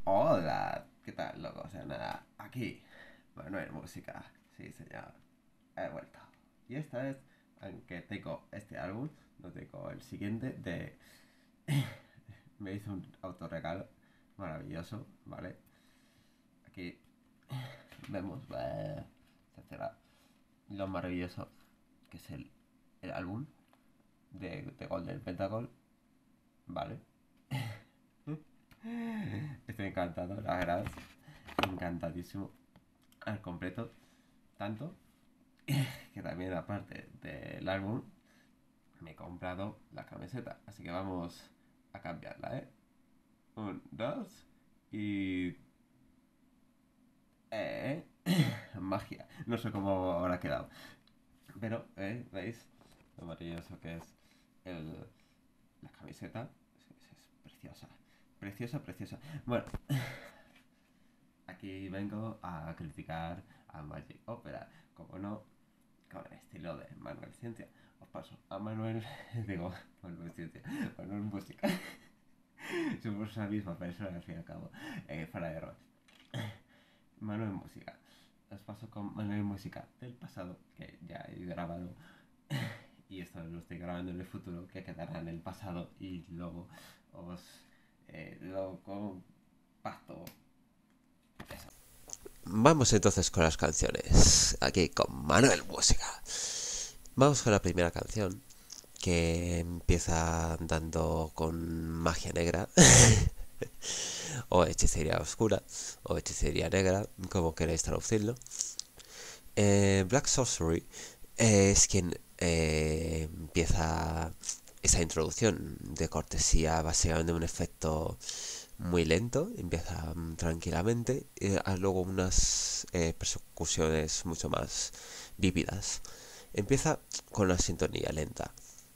Hola, ¿qué tal, loco? O sea, nada, aquí, Manuel Música, sí, señor, he vuelto. Y esta vez, aunque tengo este álbum, no tengo el siguiente de... Me hizo un autorregalo maravilloso, ¿vale? Aquí vemos, etcétera, lo maravilloso que es el álbum de Golden Pentacle, ¿vale? Estoy encantado, la verdad, encantadísimo al completo, tanto que también aparte del álbum me he comprado la camiseta, así que vamos a cambiarla, ¿eh? Un, dos y... Eh, magia, no sé cómo habrá quedado, pero, ¿veis? Lo maravilloso que es el, la camiseta, es preciosa, preciosa, preciosa. Bueno, aquí vengo a criticar a Magic Opera, como no, con el estilo de Manuel Ciencia. Os paso a Manuel, digo, Manuel Ciencia, Manuel Música. Somos la misma persona al fin y al cabo, para error. Manuel Música. Os paso con Manuel Música del pasado, que ya he grabado. Y esto lo estoy grabando en el futuro, que quedará en el pasado. Y luego os lo compacto. Eso. Vamos entonces con las canciones. Aquí con Manuel Música. Vamos con la primera canción, que empieza dando con magia negra. O hechicería oscura, o hechicería negra, como queréis traducirlo. Black Sorcery es quien empieza esa introducción de cortesía, básicamente un efecto muy lento, empieza tranquilamente, y luego unas percusiones mucho más vívidas. Empieza con la sintonía lenta,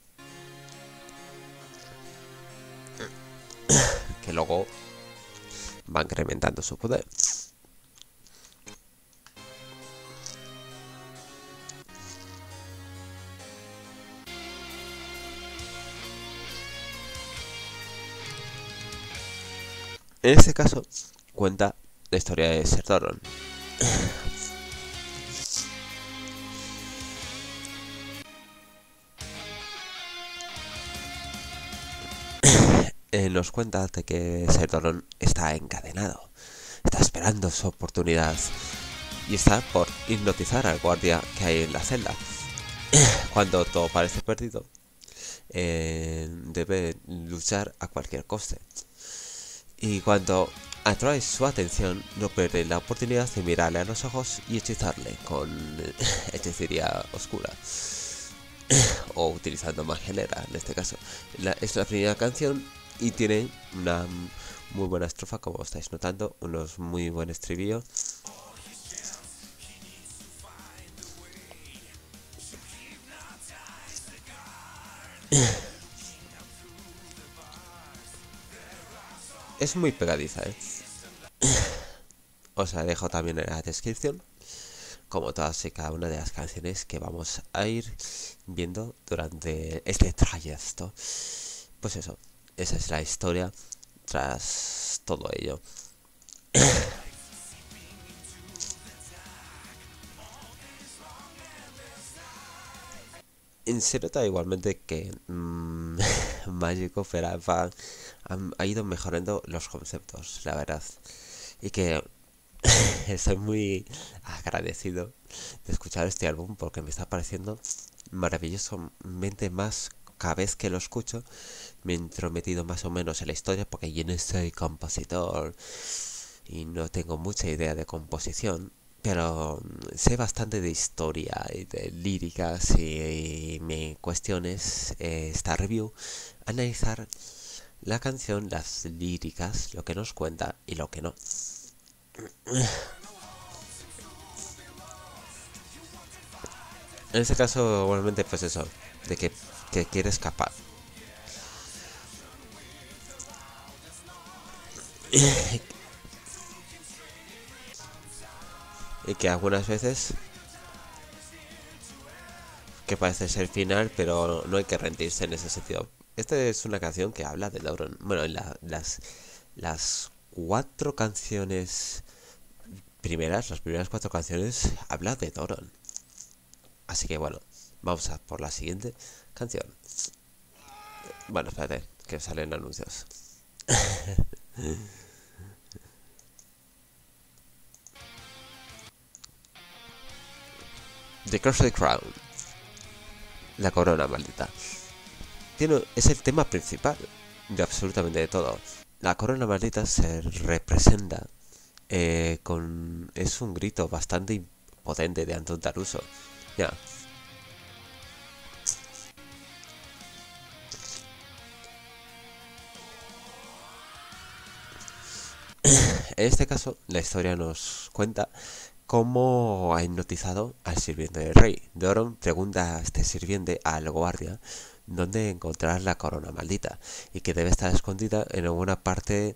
que luego va incrementando su poder. En este caso, cuenta la historia de Ser Doron. Nos cuenta de que Ser Doron está encadenado, está esperando su oportunidad y está por hipnotizar al guardia que hay en la celda. Cuando todo parece perdido, debe luchar a cualquier coste. Y cuando atrae su atención, no pierde la oportunidad de mirarle a los ojos y hechizarle con hechicería oscura. O utilizando magia negra, en este caso. Es la primera canción y tiene una muy buena estrofa, como estáis notando, unos muy buen estribillo. Es muy pegadiza, ¿eh? Os la dejo también en la descripción, como todas y cada una de las canciones que vamos a ir viendo durante este trayecto. Pues eso, esa es la historia tras todo ello. Se nota igualmente que Magic Opera ha ido mejorando los conceptos, la verdad. Y que estoy muy agradecido de escuchar este álbum porque me está pareciendo maravillosamente más cada vez que lo escucho. Me he intrometido más o menos en la historia porque yo no soy compositor y no tengo mucha idea de composición, pero sé bastante de historia y de líricas y me cuestiones esta review, analizar la canción, las líricas, lo que nos cuenta y lo que no. En este caso, igualmente, pues eso, de que quiere escapar. Y que algunas veces, que parece ser final, pero no hay que rendirse en ese sentido. Esta es una canción que habla de Dauron. Bueno, las 4 canciones primeras, las primeras 4 canciones, habla de Doron. Así que bueno, vamos a por la siguiente canción. Bueno, espérate, que salen anuncios. The Cursed Crown, la corona maldita. Es el tema principal de absolutamente de todo. La corona maldita se representa es un grito bastante potente de Anton Taruso. Ya. En este caso, la historia nos cuenta cómo ha hipnotizado al sirviente del rey. Doron pregunta a este sirviente, al guardia, dónde encontrar la corona maldita y que debe estar escondida en alguna parte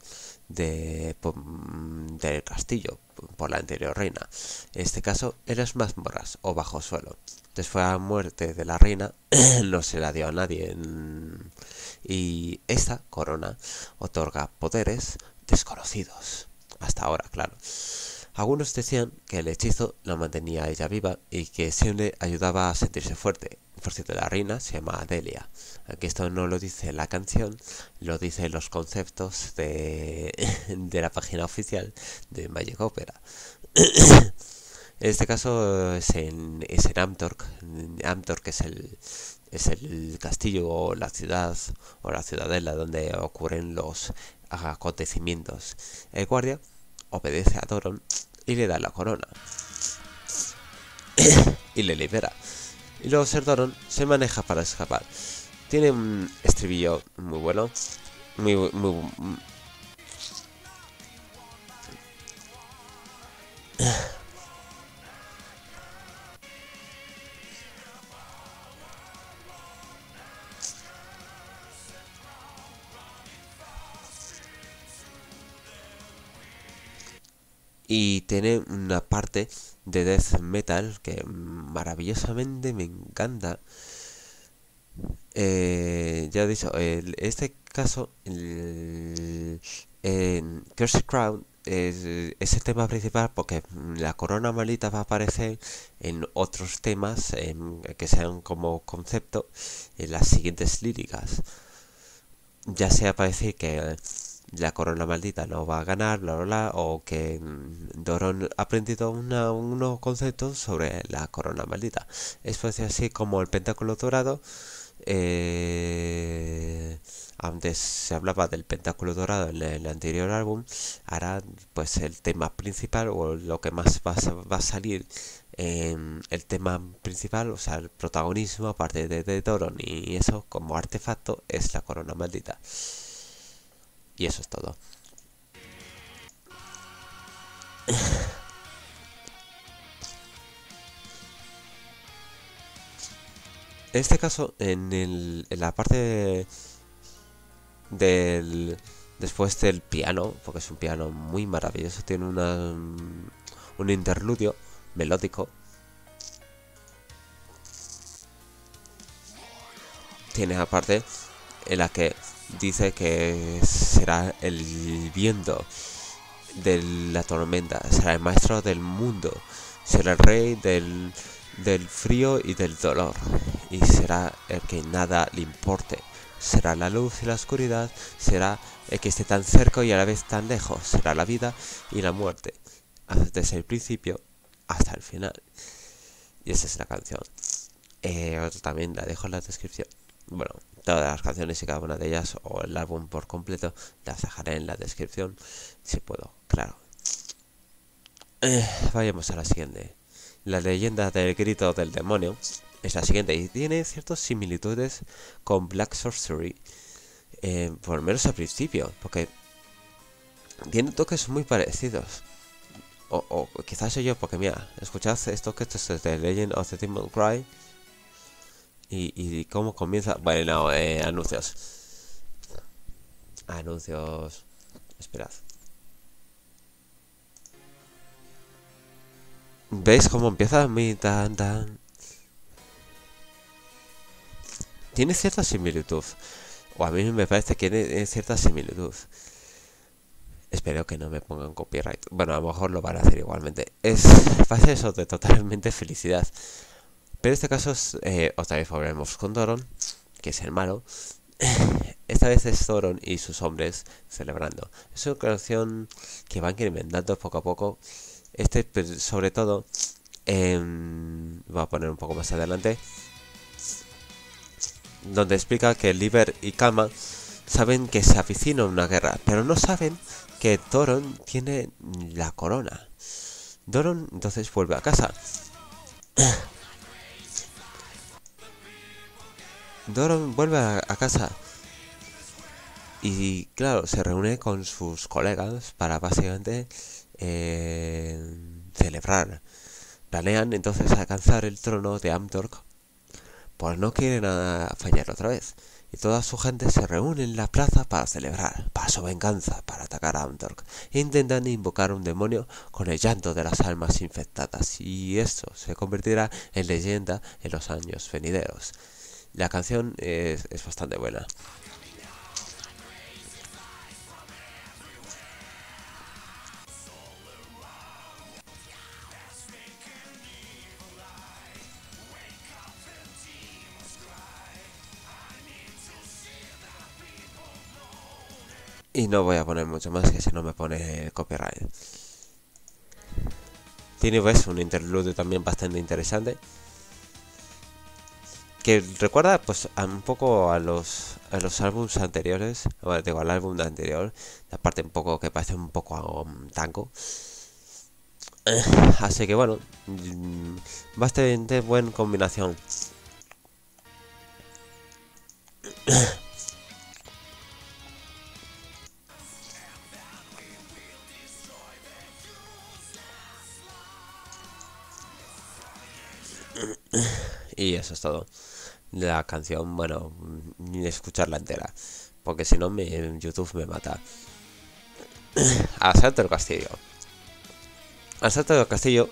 del castillo por la anterior reina. En este caso, en las mazmorras o bajo suelo. Después de la muerte de la reina, no se la dio a nadie. Y esta corona otorga poderes desconocidos. Hasta ahora, claro. Algunos decían que el hechizo la mantenía a ella viva y que siempre ayudaba a sentirse fuerte. Por cierto, la reina se llama Adelia. Aunque esto no lo dice la canción, lo dicen los conceptos de la página oficial de Magic Opera. En este caso es en Amtorc. Amtorc es el castillo o la ciudad o la ciudadela donde ocurren los acontecimientos. El guardia obedece a Doron y le da la corona y le libera. Y luego Ser Doron se maneja para escapar. Tiene un estribillo muy bueno, muy y tiene una parte de death metal que maravillosamente me encanta. Ya he dicho, este caso, en Cursed Crown es el tema principal porque la corona maldita va a aparecer en otros temas que sean como concepto en las siguientes líricas. Ya sea para decir que la corona maldita no va a ganar, bla bla bla, o que Doron ha aprendido unos conceptos sobre la corona maldita. Es pues así como el pentáculo dorado. Antes se hablaba del pentáculo dorado en el anterior álbum. Ahora pues el tema principal o lo que más va a salir en el tema principal, o sea el protagonismo aparte de Doron y eso como artefacto es la corona maldita. Y eso es todo. En este caso, en la parte del después del piano, porque es un piano muy maravilloso, tiene un interludio melódico. Tiene aparte en la que dice que será el viento de la tormenta, será el maestro del mundo, será el rey del frío y del dolor, y será el que nada le importe. Será la luz y la oscuridad, será el que esté tan cerca y a la vez tan lejos, será la vida y la muerte, desde el principio hasta el final. Y esa es la canción. También la dejo en la descripción. Bueno, todas las canciones y cada una de ellas, o el álbum por completo, las dejaré en la descripción, si puedo, claro. Vayamos a la siguiente. La leyenda del grito del demonio es la siguiente y tiene ciertas similitudes con Black Sorcery, por lo menos al principio, porque tiene toques muy parecidos. O quizás soy yo, porque mira, escuchad esto que esto es de Legend of the Demon Cry. Y cómo comienza. Bueno, anuncios. Anuncios. Esperad. ¿Veis cómo empieza? Mi tan. Tiene cierta similitud. O a mí me parece que tiene cierta similitud. Espero que no me pongan copyright. Bueno, a lo mejor lo van a hacer igualmente. Va a ser eso de totalmente felicidad. Pero en este caso es, otra vez volvemos con Doron, que es el malo. Esta vez es Doron y sus hombres celebrando. Es una canción que van incrementando poco a poco. Sobre todo, voy a poner un poco más adelante, donde explica que Liber y Kama saben que se avecina una guerra, pero no saben que Doron tiene la corona. Doron entonces vuelve a casa. Doron vuelve a casa y claro, se reúne con sus colegas para básicamente celebrar. Planean entonces alcanzar el trono de Amtorc, pues no quieren fallar otra vez. Y toda su gente se reúne en la plaza para celebrar, para su venganza, para atacar a Amtorc. E intentan invocar un demonio con el llanto de las almas infectadas. Y esto se convertirá en leyenda en los años venideros. La canción es bastante buena. Y no voy a poner mucho más, que si no me pone copyright. Tiene pues un interludio también bastante interesante, que recuerda pues un poco a los álbumes anteriores. Bueno, digo, al álbum anterior, la parte un poco que parece un poco tango. Así que bueno, bastante buena combinación. Y eso es todo. La canción, bueno, ni escucharla entera, porque si no YouTube me mata. Asalto del castillo. Asalto del castillo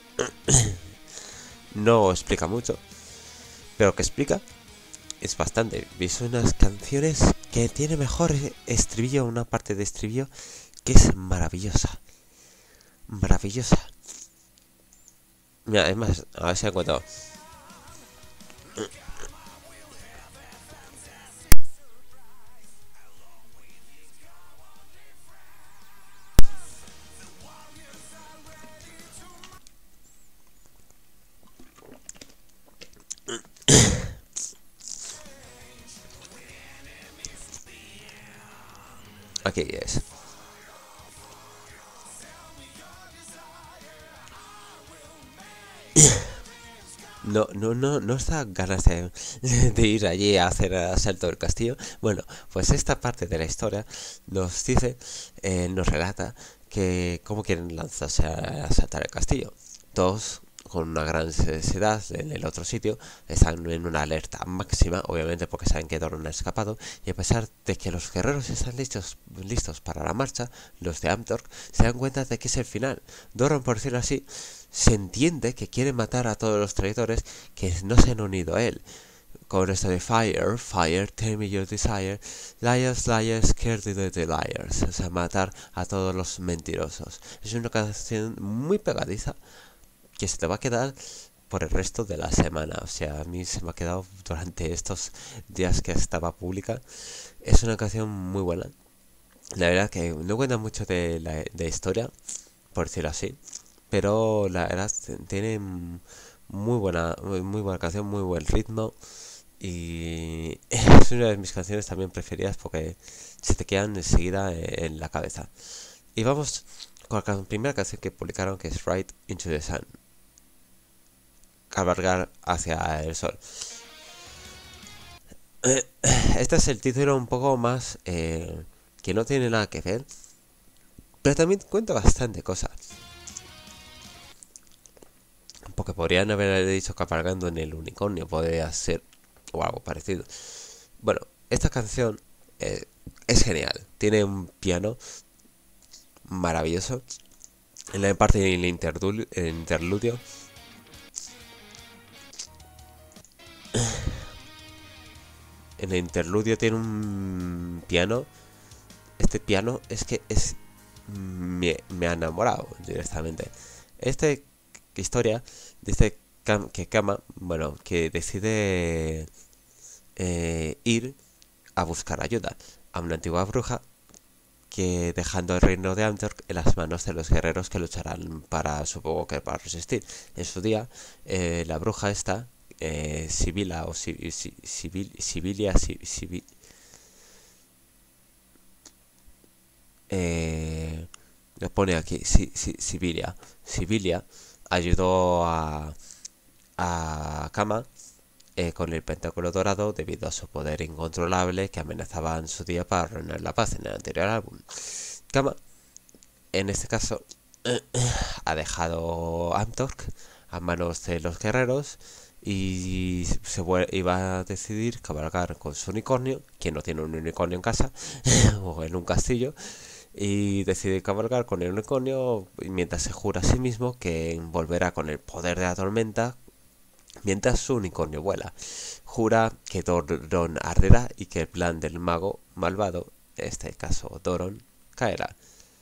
no explica mucho, pero que explica es bastante. Son unas canciones que tiene mejor estribillo, una parte de estribillo que es maravillosa. Maravillosa. Mira, es más, a ver si encuentro. Aquí es. No está ganas de ir allí a hacer asalto del castillo. Bueno, pues esta parte de la historia nos dice, nos relata que cómo quieren lanzarse a asaltar el castillo. Todos con una gran necesidad en el otro sitio, están en una alerta máxima, obviamente porque saben que Doron ha escapado, y a pesar de que los guerreros están listos para la marcha, los de Amtorc se dan cuenta de que es el final. Doron, por decirlo así, se entiende que quiere matar a todos los traidores que no se han unido a él. Con esto de Fire, tell me your desire, liars, kill the liars. O sea, matar a todos los mentirosos. Es una canción muy pegadiza que se te va a quedar por el resto de la semana. O sea, a mí se me ha quedado durante estos días que estaba pública. Es una canción muy buena. La verdad que no cuenta mucho de historia, por decirlo así, pero la verdad tiene muy buena canción, muy buen ritmo, y es una de mis canciones también preferidas porque se te quedan enseguida en la cabeza. Y vamos con la primera canción que publicaron, que es Right into the Sun, cabalgar hacia el sol. Este es el título un poco más que no tiene nada que ver, pero también cuenta bastante cosas, porque podrían haber dicho cabalgando en el unicornio, podría ser o algo parecido. Bueno, esta canción es genial, tiene un piano maravilloso en la parte del interludio. En el interludio tiene un piano. Este piano es que es me ha enamorado directamente. Esta historia dice que Kama, bueno, que decide ir a buscar ayuda a una antigua bruja, que dejando el reino de Antwerp en las manos de los guerreros que lucharán para, supongo que para resistir. En su día, la bruja esta, Sibila o Sibilia, lo pone aquí, Sibilia ayudó a Kama con el pentáculo dorado debido a su poder incontrolable que amenazaba en su día para arruinar la paz en el anterior álbum. Kama, en este caso, ha dejado Amtork a manos de los guerreros y iba a decidir cabalgar con su unicornio, quien no tiene un unicornio en casa o en un castillo, y decide cabalgar con el unicornio mientras se jura a sí mismo que volverá con el poder de la tormenta mientras su unicornio vuela. Jura que Doron arderá y que el plan del mago malvado, en este caso Doron, caerá.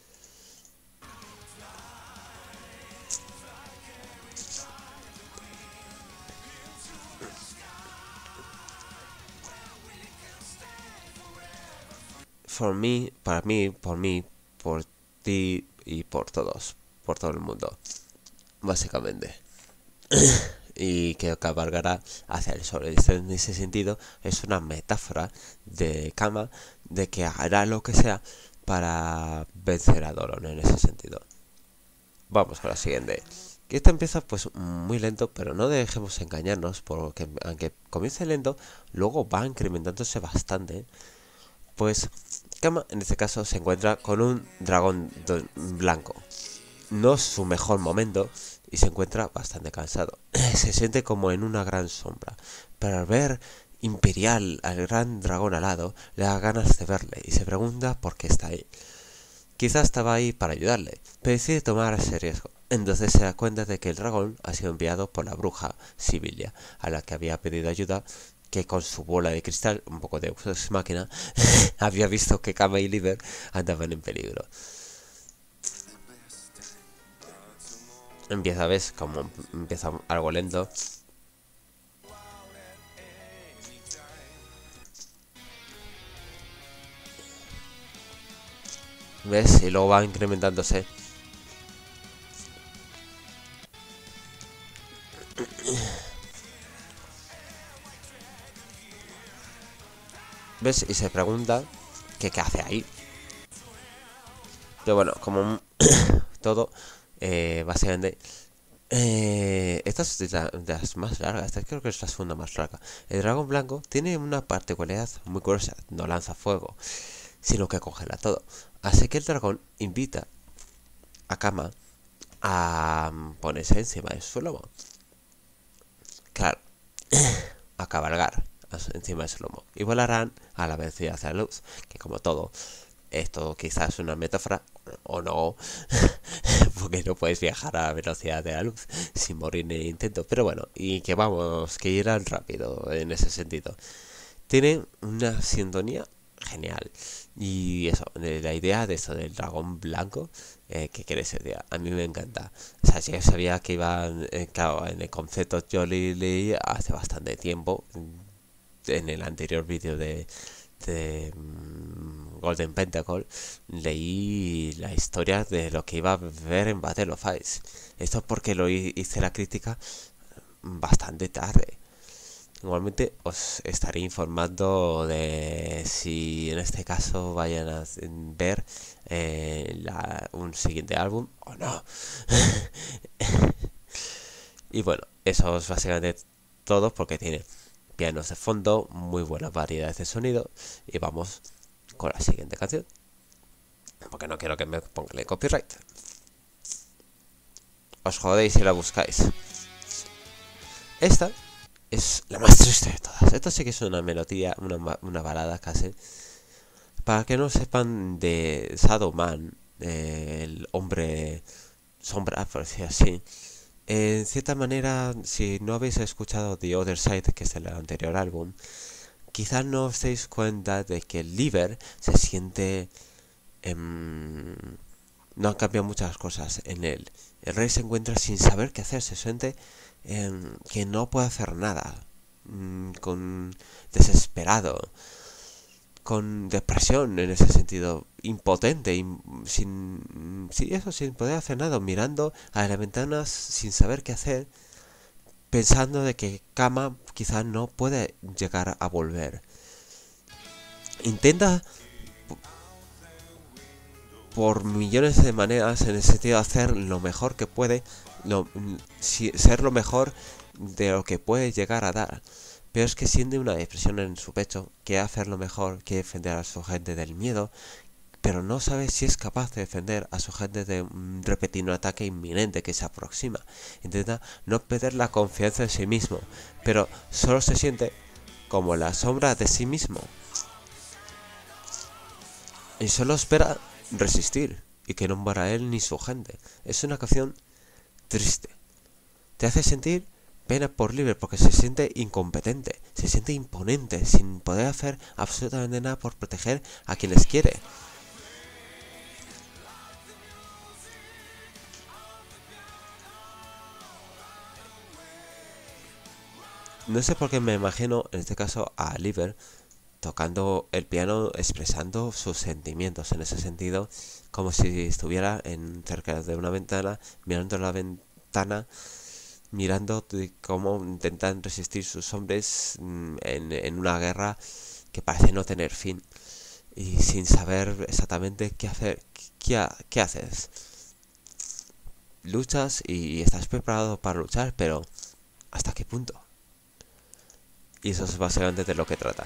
Para mí, por ti y por todos, por todo el mundo, básicamente. Y que cabalgará hacia el sol. En ese sentido, es una metáfora de Kama de que hará lo que sea para vencer a Doron en ese sentido. Vamos con la siguiente. Que esta empieza pues muy lento, pero no dejemos engañarnos, porque aunque comience lento, luego va incrementándose bastante. Pues Kama en este caso se encuentra con un dragón blanco. No es su mejor momento y se encuentra bastante cansado. Se siente como en una gran sombra, pero al ver Imperial al gran dragón alado, le da ganas de verle y se pregunta por qué está ahí. Quizás estaba ahí para ayudarle, pero decide tomar ese riesgo. Entonces se da cuenta de que el dragón ha sido enviado por la bruja Sibilia, a la que había pedido ayuda, que con su bola de cristal, un poco de Ex Máquina, había visto que Kama y Liber andaban en peligro. ¿Ves? Como empieza algo lento. ¿Ves? Y luego va incrementándose. ¿Ves? Y se pregunta que qué hace ahí. Pero bueno, como todo, básicamente... esta es de las más largas. Esta creo que es la segunda más larga. El dragón blanco tiene una particularidad muy curiosa. No lanza fuego, sino que congela todo. Así que el dragón invita a Kama a ponerse encima de su lomo. Claro, a cabalgar encima de su lomo. Y volarán a la velocidad de la luz. Que como todo, esto quizás es una metáfora o no, porque no puedes viajar a la velocidad de la luz sin morir en el intento. Pero bueno, y que vamos, que irán rápido en ese sentido. Tiene una sintonía genial. Y eso, la idea de eso del dragón blanco, que quiere ser día, a mí me encanta. O sea, yo sabía que iban, claro, en el concepto yo leí hace bastante tiempo, en el anterior vídeo de Golden Pentacle, leí la historia de lo que iba a ver en Battle of Ice. Esto es porque lo hice la crítica bastante tarde. Igualmente os estaré informando de si en este caso vayan a ver un siguiente álbum o no. Y bueno, eso es básicamente todo, porque tiene pianos de fondo, muy buenas variedades de sonido. Y vamos con la siguiente canción, porque no quiero que me pongan el copyright. Os jodéis si la buscáis. Esta es la más triste de todas. Esto sí que es una melodía, una balada casi. Para que no sepan de Shadow Man, el hombre sombra, por decir así. En cierta manera, si no habéis escuchado The Other Side, que es el anterior álbum, quizás no os deis cuenta de que Liber se siente no han cambiado muchas cosas en él. El rey se encuentra sin saber qué hacer, se siente que no puede hacer nada, con desesperado, con depresión en ese sentido, impotente, sin poder hacer nada, mirando a las ventanas sin saber qué hacer, pensando de que Kama quizás no puede llegar a volver. Intenta por millones de maneras en el sentido de hacer lo mejor que puede, ser lo mejor de lo que puede llegar a dar. Pero es que siente una depresión en su pecho, quiere hacer lo mejor, quiere defender a su gente del miedo, pero no sabe si es capaz de defender a su gente de un repentino ataque inminente que se aproxima. Intenta no perder la confianza en sí mismo, pero solo se siente como la sombra de sí mismo. Y solo espera resistir y que no muera él ni su gente. Es una canción triste. Te hace sentir pena por Liber porque se siente incompetente, se siente imponente, sin poder hacer absolutamente nada por proteger a quienes quiere. No sé por qué me imagino en este caso a Liber tocando el piano, expresando sus sentimientos en ese sentido, como si estuviera cerca de una ventana, mirando la ventana, mirando cómo intentan resistir sus hombres en una guerra que parece no tener fin, y sin saber exactamente qué hacer. ¿Qué haces? Luchas y estás preparado para luchar, pero ¿hasta qué punto? Y eso es básicamente de lo que trata.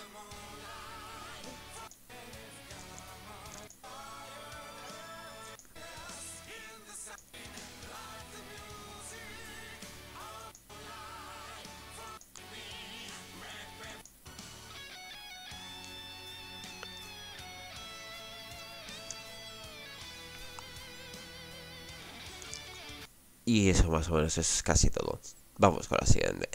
Y eso más o menos es casi todo. Vamos con la siguiente.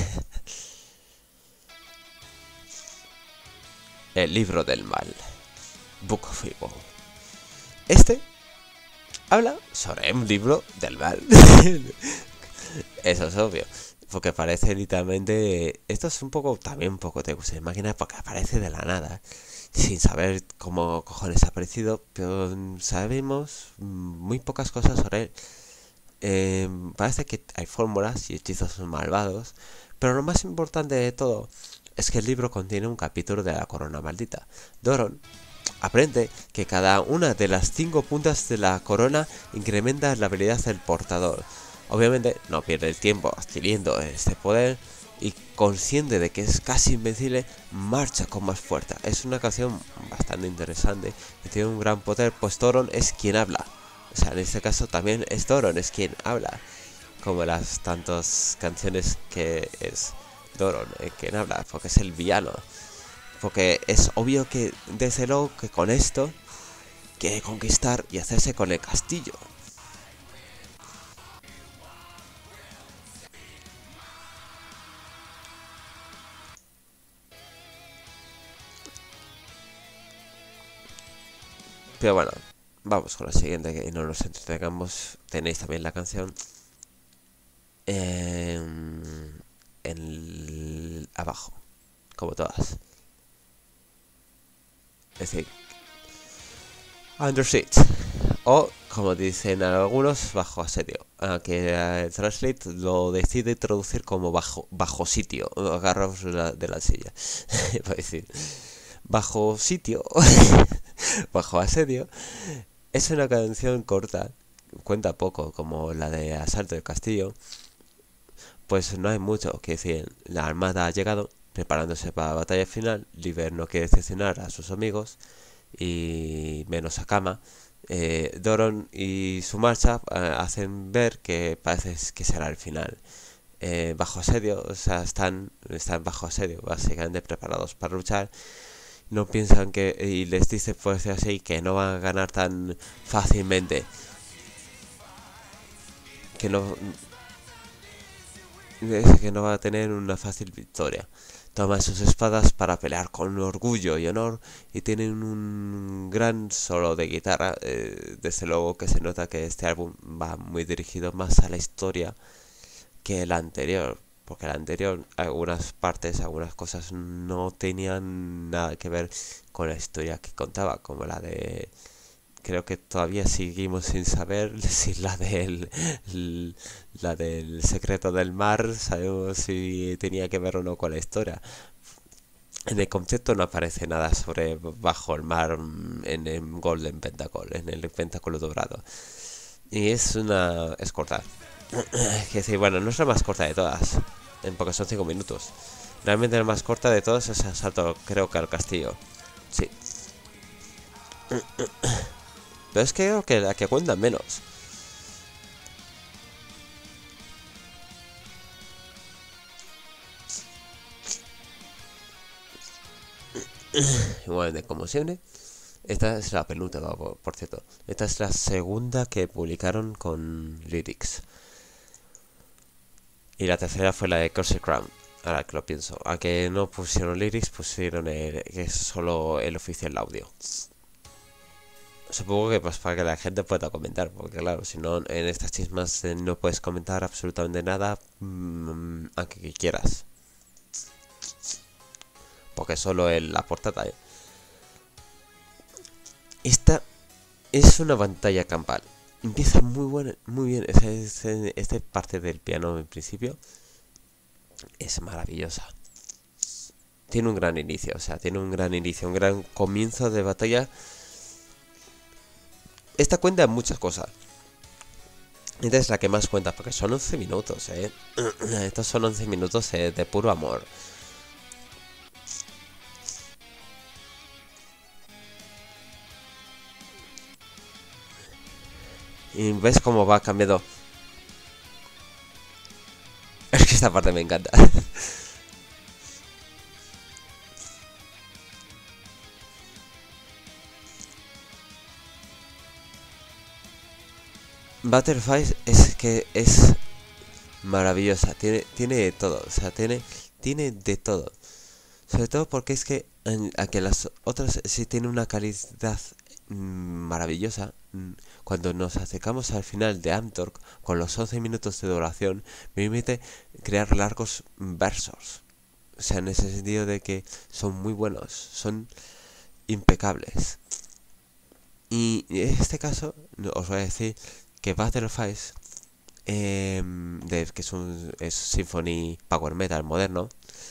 El libro del mal. Book of Evil. Este habla sobre un libro del mal. Eso es obvio. Porque parece literalmente... Esto es un poco, también un poco te gusta imaginar, porque aparece de la nada. Sin saber cómo cojones ha aparecido. Pero sabemos muy pocas cosas sobre él. Parece que hay fórmulas y hechizos malvados, pero lo más importante de todo es que el libro contiene un capítulo de la corona maldita. Doron aprende que cada una de las 5 puntas de la corona incrementa la habilidad del portador. Obviamente no pierde el tiempo adquiriendo este poder y, consciente de que es casi invencible, marcha con más fuerza. Es una canción bastante interesante y tiene un gran poder, pues Doron es quien habla. O sea, en este caso también es Doron es quien habla, como las tantas canciones que es Doron quien habla, porque es el villano. Porque es obvio que desde luego que con esto quiere conquistar y hacerse con el castillo. Pero bueno, vamos con la siguiente, que no nos entretengamos. Tenéis también la canción abajo, como todas. Es decir, Under Siege, o como dicen algunos, bajo asedio, que Translate lo decide traducir como bajo sitio. Agarraos de la silla. Para decir, bajo sitio, bajo asedio, es una canción corta, cuenta poco, como la de Asalto del Castillo. Pues no hay mucho que decir. La armada ha llegado, preparándose para la batalla final. Liber no quiere decepcionar a sus amigos, y menos a Kama. Doron y su marcha hacen ver que parece que será el final. Bajo asedio, o sea, están bajo asedio, básicamente preparados para luchar. No piensan que, y les dice pues así, que no van a ganar tan fácilmente, que no va a tener una fácil victoria. toma sus espadas para pelear con orgullo y honor y tienen un gran solo de guitarra. Desde luego que se nota que este álbum va muy dirigido más a la historia que el anterior, porque el anterior algunas partes, algunas cosas no tenían nada que ver con la historia que contaba, como la de... Creo que todavía seguimos sin saber si la del secreto del mar, sabemos si tenía que ver o no con la historia. En el concepto no aparece nada sobre bajo el mar en el Golden Pentacle, en el Pentáculo Dorado. Y es corta. Es decir, bueno, no es la más corta de todas, porque son 5 minutos. Realmente la más corta de todas es Asalto, creo que al castillo. Sí. Pero es que creo que la que cuenta menos. Igual, como siempre. Esta es la penúltima, por cierto. Esta es la segunda que publicaron con Lyrics. Y la tercera fue la de Cursed Crown. Ahora que lo pienso. Aunque no pusieron Lyrics, pusieron que es solo el oficial audio. Supongo que pues para que la gente pueda comentar. Porque claro, si no, en estas chismas no puedes comentar absolutamente nada. Aunque quieras. Porque solo la portada. Esta es una pantalla campal. Empieza muy bien. Esta parte del piano en principio es maravillosa. Tiene un gran inicio, un gran comienzo de batalla. Esta cuenta muchas cosas. Esta es la que más cuenta, porque son 11 minutos, Estos son 11 minutos de puro amor. Y ves cómo va cambiando. Es que esta parte me encanta. Butterfly es maravillosa. Tiene de todo. O sea, tiene de todo. Sobre todo porque es que a que las otras sí tienen una calidad maravillosa. Cuando nos acercamos al final de Amtorg, con los 11 minutos de duración, me permite crear largos versos. O sea, en ese sentido de que son muy buenos, son impecables. Y en este caso, os voy a decir que Butterflies, que es Symphony Power Metal moderno,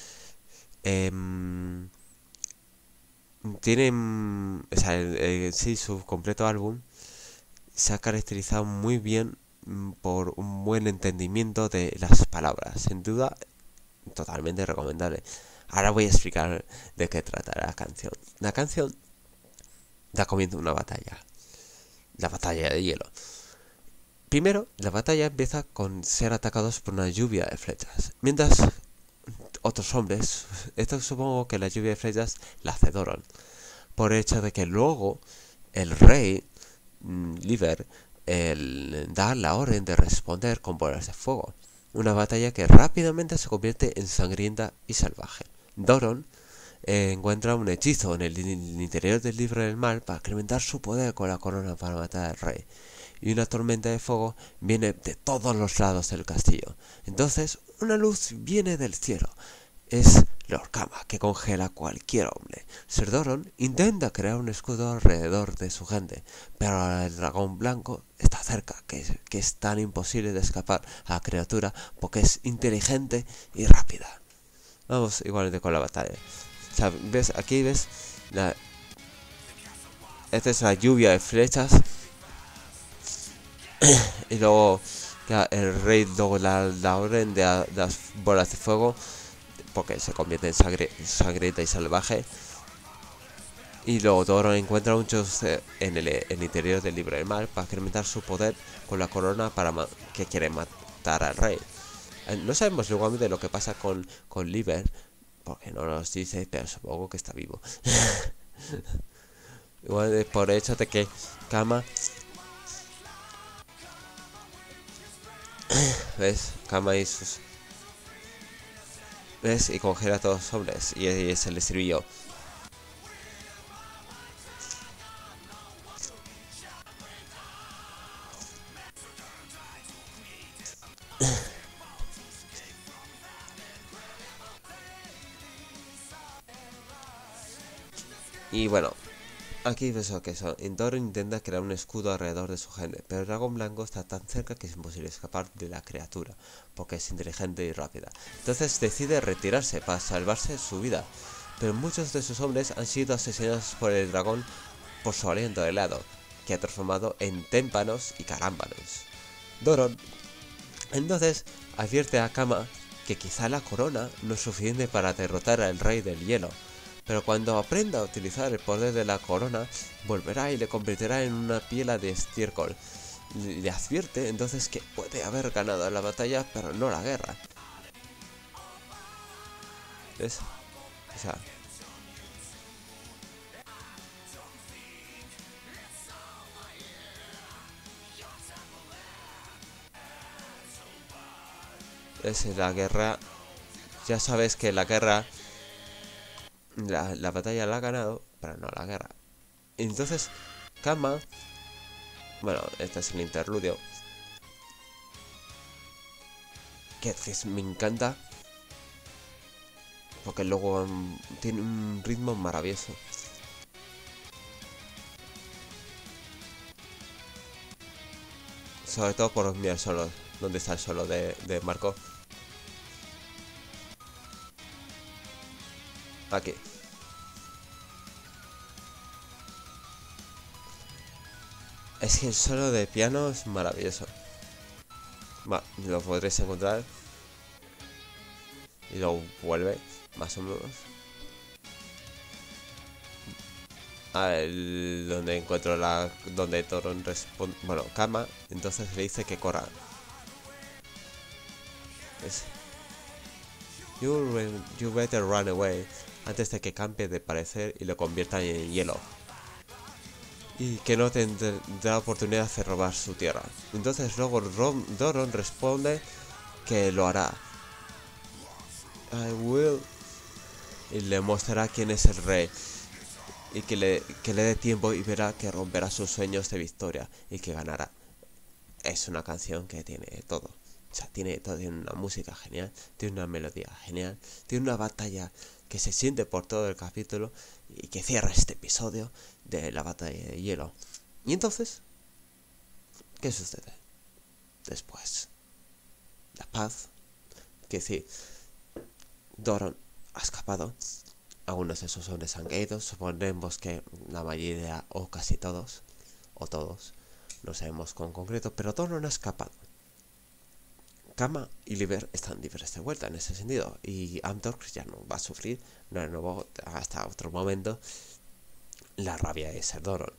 tiene, o sea, sí, su completo álbum se ha caracterizado muy bien por un buen entendimiento de las palabras. Sin duda, totalmente recomendable. Ahora voy a explicar de qué trata la canción. La canción da comienzo una batalla. La batalla de hielo. Primero, la batalla empieza con ser atacados por una lluvia de flechas. Mientras otros hombres, esto supongo que la lluvia de flechas la hace Doron. Por el hecho de que luego el rey Liber da la orden de responder con bolas de fuego. Una batalla que rápidamente se convierte en sangrienta y salvaje. Doron encuentra un hechizo en el interior del libro del mal para incrementar su poder con la corona para matar al rey. Y una tormenta de fuego viene de todos los lados del castillo. Entonces, una luz viene del cielo. Es Lord Kama, que congela a cualquier hombre. Ser Doron intenta crear un escudo alrededor de su gente, pero el dragón blanco está cerca, que es tan imposible de escapar a la criatura porque es inteligente y rápida. Vamos igualmente con la batalla. O sea, ¿ves? Aquí ves esta es la lluvia de flechas. Y luego el rey luego la orden de las bolas de fuego, porque se convierte en sangrienta y salvaje. Y luego Doron encuentra un chance en el interior del libro del mal para incrementar su poder con la corona que quiere matar al rey. No sabemos igualmente lo que pasa con Liber, porque no nos dice, pero supongo que está vivo. Igual por el hecho de que Kama... ¿Ves? Kama y sus... ¿Ves? Y congela a todos los hombres. Y es el estribillo. Y bueno, aquí ves lo que son. Doron intenta crear un escudo alrededor de su gente, pero el dragón blanco está tan cerca que es imposible escapar de la criatura, porque es inteligente y rápida. Entonces decide retirarse para salvarse su vida, pero muchos de sus hombres han sido asesinados por el dragón por su aliento helado, que ha transformado en témpanos y carámbanos. Doron entonces advierte a Kama que quizá la corona no es suficiente para derrotar al rey del hielo, pero cuando aprenda a utilizar el poder de la corona, volverá y le convertirá en una piela de estiércol. Le advierte entonces que puede haber ganado la batalla, pero no la guerra. ¿Ves? O sea, es la guerra. Ya sabes que la guerra, la batalla la ha ganado, pero no la guerra. Entonces, Kama, bueno, este es el interludio, que me encanta, porque luego tiene un ritmo maravilloso. Sobre todo por mirar solo, donde está el solo de Marco. Aquí. Es que el solo de piano es maravilloso. Va, lo podréis encontrar. Y lo vuelve, más o menos. Donde encuentro donde Doron responde. Bueno, Kama, entonces le dice que corra. Es, you better run away. Antes de que cambie de parecer y lo convierta en hielo. Y que no tendrá oportunidad de robar su tierra. Entonces luego Doron responde que lo hará. I will. Y le mostrará quién es el rey. Y que le dé tiempo y verá que romperá sus sueños de victoria y que ganará. Es una canción que tiene todo. O sea, tiene todo, tiene una música genial, tiene una melodía genial, tiene una batalla que se siente por todo el capítulo y que cierra este episodio de la batalla de hielo. Y entonces, ¿qué sucede? Después, la paz, que sí, Doron ha escapado, algunos de sus hombres han caído, suponemos que la mayoría o casi todos, o todos, no sabemos con concreto, pero Doron ha escapado. Kama y Liber están libres de vuelta en ese sentido, y Amtork ya no va a sufrir de nuevo hasta otro momento la rabia de ser Doron.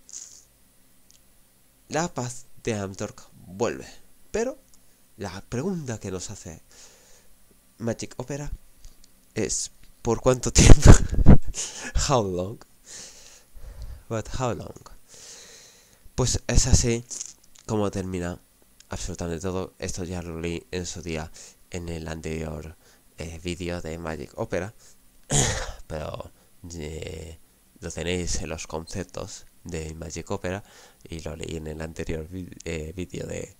La paz de Amtork vuelve, pero la pregunta que nos hace Magic Opera es ¿por cuánto tiempo? How long? But how long? Pues es así como termina absolutamente todo. Esto ya lo leí en su día en el anterior vídeo de Magic Opera, pero lo tenéis en los conceptos de Magic Opera y lo leí en el anterior vídeo de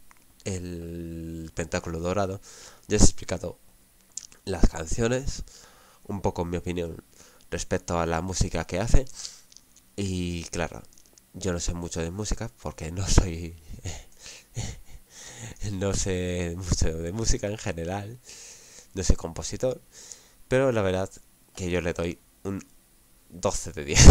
el Pentáculo Dorado. Ya os he explicado las canciones, un poco mi opinión respecto a la música que hace. Y claro, yo no sé mucho de música porque no soy no sé mucho de música en general, no soy compositor, pero la verdad que yo le doy un 12 de 10.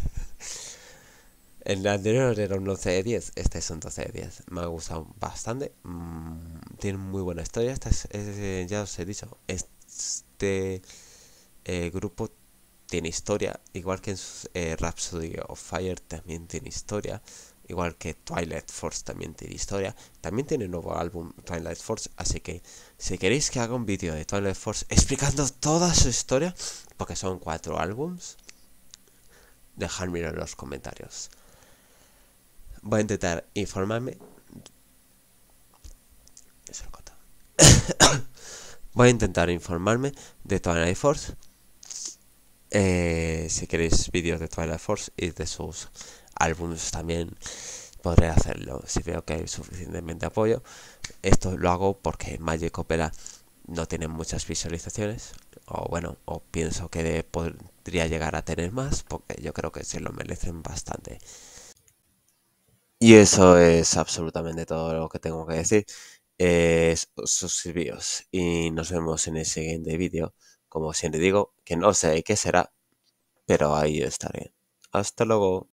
En el anterior era un 11 de 10, este es un 12 de 10. Me ha gustado bastante, tiene muy buena historia. Ya os he dicho, este grupo tiene historia, igual que en Rhapsody of Fire también tiene historia, igual que Twilight Force también tiene historia. También tiene un nuevo álbum Twilight Force, así que si queréis que haga un vídeo de Twilight Force explicando toda su historia, porque son 4 álbums, dejadmelo en los comentarios. Voy a intentar informarme. Voy a intentar informarme de Twilight Force. Si queréis vídeos de Twilight Force y de sus álbumes también podré hacerlo si veo que hay suficientemente apoyo. Esto lo hago porque Magic Opera no tiene muchas visualizaciones, o bueno, o pienso que podría llegar a tener más, porque yo creo que se lo merecen bastante. Y eso es absolutamente todo lo que tengo que decir. Suscribíos y nos vemos en el siguiente vídeo. Como siempre digo, que no sé qué será, pero ahí estaré. Hasta luego.